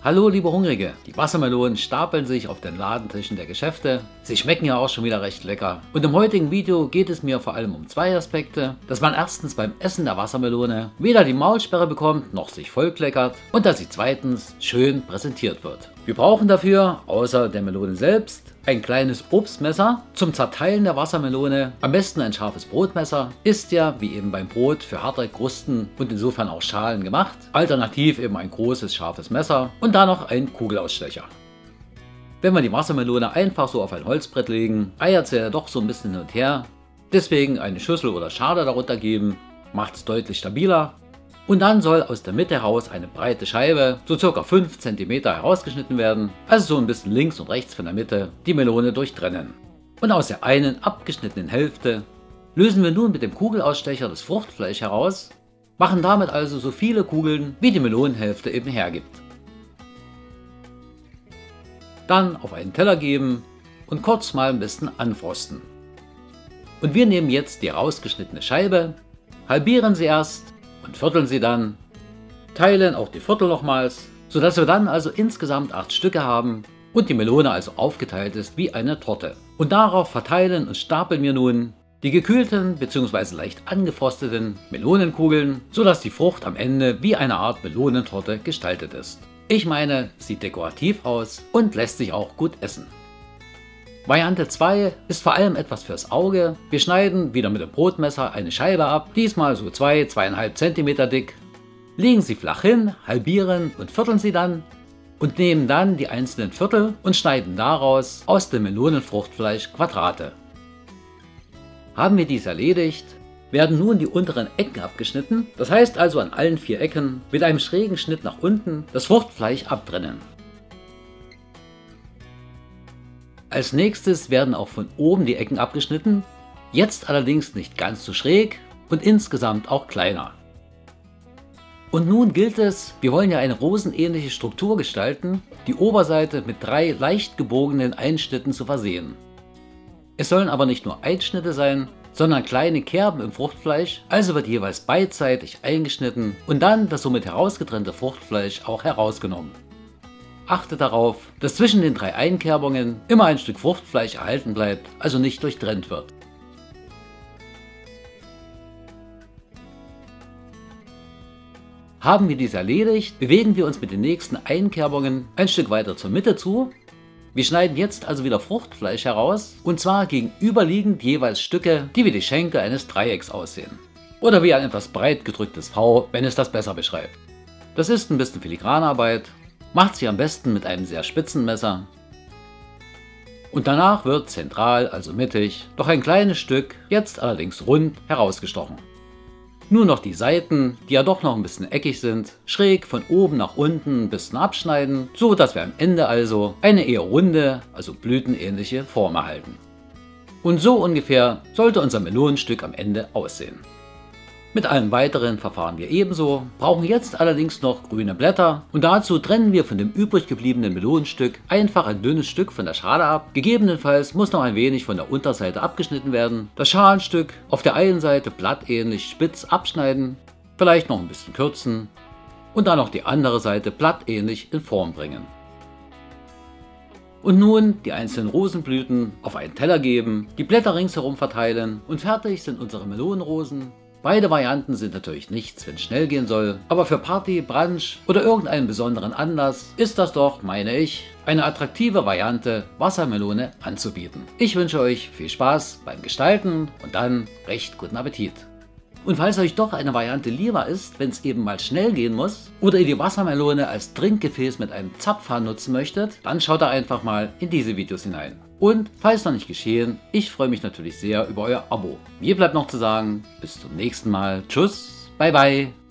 Hallo liebe Hungrige, die Wassermelonen stapeln sich auf den Ladentischen der Geschäfte. Sie schmecken ja auch schon wieder recht lecker. Und im heutigen Video geht es mir vor allem um zwei Aspekte. Dass man erstens beim Essen der Wassermelone weder die Maulsperre bekommt, noch sich vollkleckert. Und dass sie zweitens schön präsentiert wird. Wir brauchen dafür, außer der Melone selbst, ein kleines Obstmesser zum Zerteilen der Wassermelone, am besten ein scharfes Brotmesser, ist ja wie eben beim Brot für harte Krusten und insofern auch Schalen gemacht, alternativ eben ein großes scharfes Messer und dann noch ein Kugelausstecher. Wenn wir die Wassermelone einfach so auf ein Holzbrett legen, eiert sie ja doch so ein bisschen hin und her, deswegen eine Schüssel oder Schale darunter geben, macht es deutlich stabiler. Und dann soll aus der Mitte heraus eine breite Scheibe, so ca. 5 cm herausgeschnitten werden, also so ein bisschen links und rechts von der Mitte, die Melone durchtrennen. Und aus der einen abgeschnittenen Hälfte lösen wir nun mit dem Kugelausstecher das Fruchtfleisch heraus, machen damit also so viele Kugeln, wie die Melonenhälfte eben hergibt. Dann auf einen Teller geben und kurz mal ein bisschen anfrosten. Und wir nehmen jetzt die herausgeschnittene Scheibe, halbieren sie erst, und vierteln sie dann, teilen auch die Viertel nochmals, sodass wir dann also insgesamt 8 Stücke haben und die Melone also aufgeteilt ist wie eine Torte. Und darauf verteilen und stapeln wir nun die gekühlten bzw. leicht angefrosteten Melonenkugeln, sodass die Frucht am Ende wie eine Art Melonentorte gestaltet ist. Ich meine, sieht dekorativ aus und lässt sich auch gut essen. Variante 2 ist vor allem etwas fürs Auge. Wir schneiden wieder mit dem Brotmesser eine Scheibe ab, diesmal so 2–2,5 cm dick, legen sie flach hin, halbieren und vierteln sie dann und nehmen dann die einzelnen Viertel und schneiden daraus aus dem Melonenfruchtfleisch Quadrate. Haben wir dies erledigt, werden nun die unteren Ecken abgeschnitten, das heißt also an allen 4 Ecken mit einem schrägen Schnitt nach unten das Fruchtfleisch abtrennen. Als nächstes werden auch von oben die Ecken abgeschnitten, jetzt allerdings nicht ganz so schräg und insgesamt auch kleiner. Und nun gilt es, wir wollen ja eine rosenähnliche Struktur gestalten, die Oberseite mit 3 leicht gebogenen Einschnitten zu versehen. Es sollen aber nicht nur Einschnitte sein, sondern kleine Kerben im Fruchtfleisch, also wird jeweils beidseitig eingeschnitten und dann das somit herausgetrennte Fruchtfleisch auch herausgenommen. Achte darauf, dass zwischen den 3 Einkerbungen immer ein Stück Fruchtfleisch erhalten bleibt, also nicht durchtrennt wird. Haben wir dies erledigt, bewegen wir uns mit den nächsten Einkerbungen ein Stück weiter zur Mitte zu. Wir schneiden jetzt also wieder Fruchtfleisch heraus, und zwar gegenüberliegend jeweils Stücke, die wie die Schenkel eines Dreiecks aussehen. Oder wie ein etwas breit gedrücktes V, wenn es das besser beschreibt. Das ist ein bisschen Filigranarbeit. Macht sie am besten mit einem sehr spitzen Messer. Und danach wird zentral, also mittig, noch ein kleines Stück, jetzt allerdings rund, herausgestochen. Nur noch die Seiten, die ja doch noch ein bisschen eckig sind, schräg von oben nach unten ein bisschen abschneiden, so dass wir am Ende also eine eher runde, also blütenähnliche Form erhalten. Und so ungefähr sollte unser Melonenstück am Ende aussehen. Mit allen weiteren verfahren wir ebenso, brauchen jetzt allerdings noch grüne Blätter und dazu trennen wir von dem übrig gebliebenen Melonenstück einfach ein dünnes Stück von der Schale ab. Gegebenenfalls muss noch ein wenig von der Unterseite abgeschnitten werden. Das Schalenstück auf der einen Seite blattähnlich spitz abschneiden, vielleicht noch ein bisschen kürzen und dann noch die andere Seite blattähnlich in Form bringen. Und nun die einzelnen Rosenblüten auf einen Teller geben, die Blätter ringsherum verteilen und fertig sind unsere Melonenrosen. Beide Varianten sind natürlich nichts, wenn es schnell gehen soll, aber für Party, Brunch oder irgendeinen besonderen Anlass ist das doch, meine ich, eine attraktive Variante, Wassermelone anzubieten. Ich wünsche euch viel Spaß beim Gestalten und dann recht guten Appetit. Und falls euch doch eine Variante lieber ist, wenn es eben mal schnell gehen muss oder ihr die Wassermelone als Trinkgefäß mit einem Zapfhahn nutzen möchtet, dann schaut da einfach mal in diese Videos hinein. Und falls noch nicht geschehen, ich freue mich natürlich sehr über euer Abo. Mir bleibt noch zu sagen, bis zum nächsten Mal. Tschüss, bye bye.